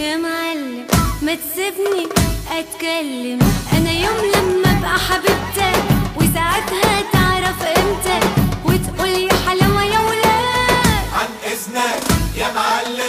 يا معلم ما تسيبني اتكلم، انا يوم لما ابقى حبيبتك وساعتها تعرف قيمتك وتقول يا حلاوه يا ولاد. عن اذنك يا معلم